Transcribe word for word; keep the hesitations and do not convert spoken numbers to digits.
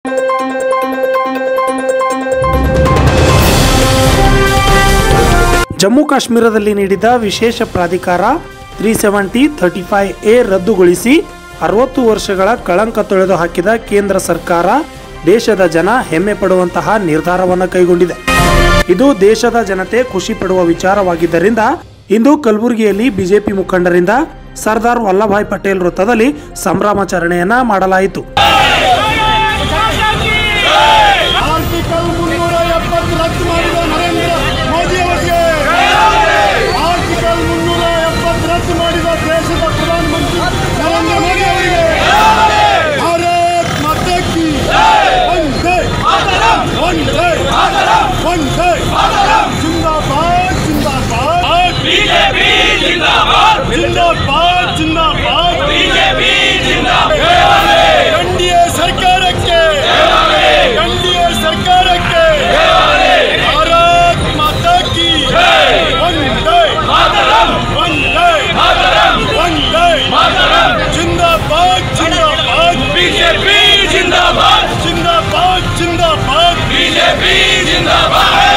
ಜಮ್ಮು ಕಾಶ್ಮೀರದಲ್ಲಿ ನೀಡಿದ ವಿಶೇಷ ಪ್ರಾಧಿಕಾರ three seventy thirty five A ರದ್ದುಗೊಳಿಸಿ ಅರವತ್ತು ವರ್ಷಗಳ ಕಳಂಕ ತೊಳೆದು ಹಾಕಿದ ಕೇಂದ್ರ ಸರ್ಕಾರ ದೇಶದ ಜನ ಹೆಮ್ಮೆ ಪಡುವಂತಹ ನಿರ್ಧಾರವನ್ನು ಕೈಗೊಂಡಿದೆ. ಇದು ದೇಶದ ಜನತೆ ಖುಷಿ ಪಡುವ ವಿಚಾರವಾಗಿದ್ದರಿಂದ ಇಂದು ಕಲಬುರಗಿಯಲ್ಲಿ ಬಿಜೆಪಿ ಮುಖಂಡರಿಂದ ಸರ್ದಾರ್ ವಲ್ಲಭಭಾಯ್ ಪಟೇಲ್ ವೃತ್ತದಲ್ಲಿ ಸಂಭ್ರಮಾಚರಣೆಯನ್ನ ಮಾಡಲಾಯಿತು. जिंदाबाद जिंदाबाद बीजेपी जिंदाबाद एनडीए सरकार के एनडीए सरकार के भारत माता की वंदे मातरम वंदे मातरम वंदे मातरम जिंदाबाद जिंदाबाद बीजेपी जिंदाबाद जिंदाबाद जिंदाबाद बीजेपी जिंदाबाद